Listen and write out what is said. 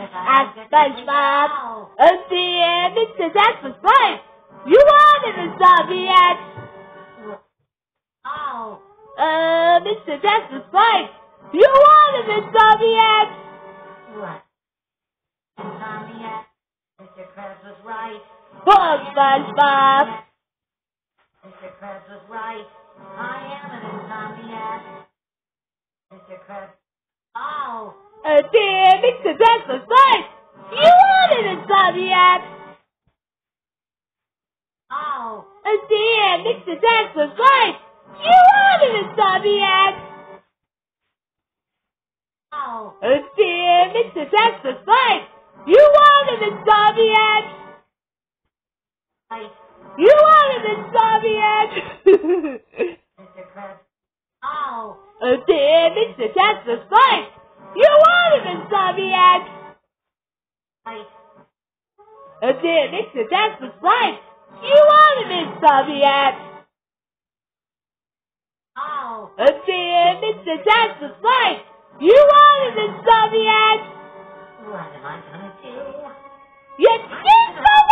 asked SpongeBob. Oh dear, Mr. Dash was right. You wanted a zombie ant. Oh. Mr. Dash was right. You wanted a zombie ant. What? Zombie ant? Mr. Krabs was right. Poor SpongeBob. Mr. Krabs was right. I am an zombie ant. Mr. Krabs. Oh. Oh dear, Mr. Dash was right. You wanted a zombie ant. Oh. Oh dear, Mr. Dash was right. You wanted a zombie ant. Oh. Oh dear, Mr. Dash was right. You wanted a zombie ant. Right. You wanted a zombie ant. Mr. Krabs. Oh. Oh dear, Mr. Dash was right. You wanted a zombie ant. Right. Oh dear, Mr. Dash was right. You wanted a zombie ant. Oh. Oh dear, Mr. Dash was right. You wanted a zombie ant. What am I gonna do? You did